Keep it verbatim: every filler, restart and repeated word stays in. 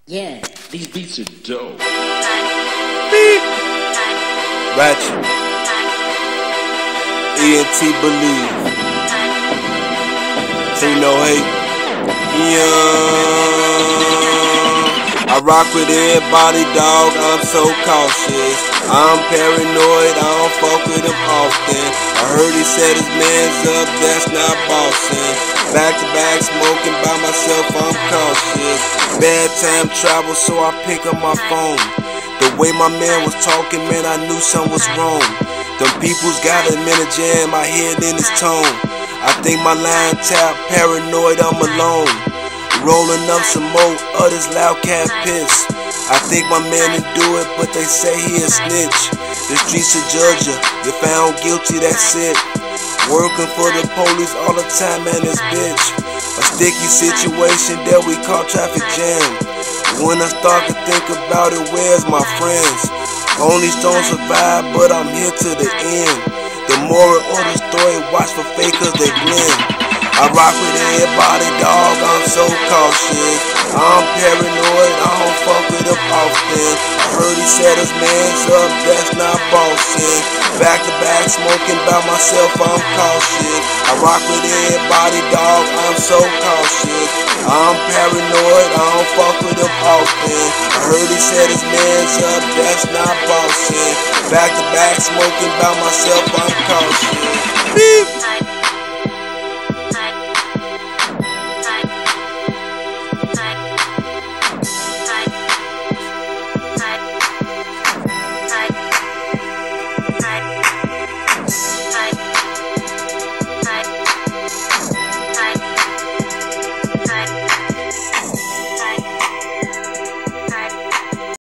Yeah, these beats are dope. Beep. Ratchet. E N T Believe. Ain't no hate. Yeah. I rock with everybody, dog. I'm so cautious. I'm paranoid. I don't fuck with him often. I heard he set his mans up. That's not bossing. Back to back, smoking by myself, I'm cautious. Bad time travel, so I pick up my phone. The way my man was talking, man, I knew something was wrong. Them people's got him in a jam, I hear it in his tone. I think my line tap, paranoid, I'm alone. Rolling up some more of this loud cat piss. I think my man didn't do it, but they say he a snitch. The streets of Georgia, you found guilty, that's it. Working for the police all the time, man, this bitch. A sticky situation that we call traffic jam. When I start to think about it, where's my friends? Only don't survive, but I'm here to the end. The moral of the story, watch for fakers, they blend. I rock with everybody, dog, I'm so cautious. I'm paranoid, I don't fuck with him often. I heard he set his mans up, that's not bossing. Back to back, smoking by myself, I'm cautious. I rock with everybody, dog, I'm so cautious. I'm paranoid, I don't fuck with him often. I heard he set his mans up, that's not bossing. Back to back, smoking by myself, I'm cautious. Beep.